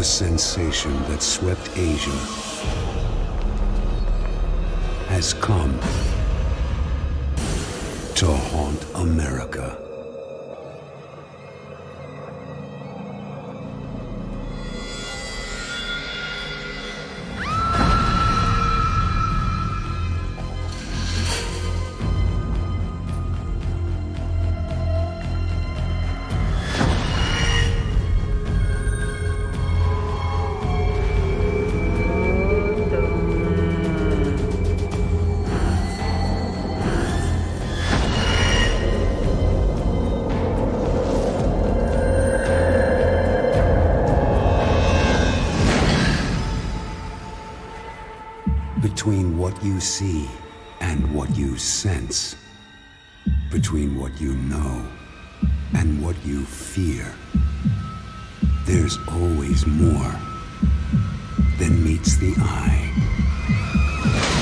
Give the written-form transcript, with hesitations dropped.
A sensation that swept Asia has come to haunt America. Between what you see and what you sense, between what you know and what you fear, there's always more than meets the eye.